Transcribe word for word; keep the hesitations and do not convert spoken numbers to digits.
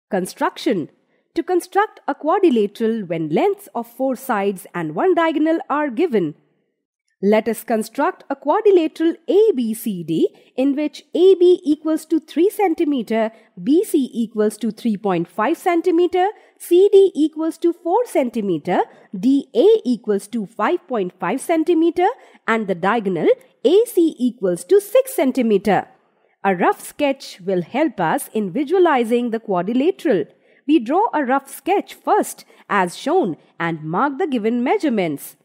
Construction. To construct a quadrilateral when lengths of four sides and one diagonal are given. Let us construct a quadrilateral A B C D in which A B equals to three centimeters, B C equals to three point five centimeters, C D equals to four centimeters, D A equals to five point five centimeters and the diagonal A C equals to six centimeters. A rough sketch will help us in visualizing the quadrilateral. We draw a rough sketch first as shown and mark the given measurements.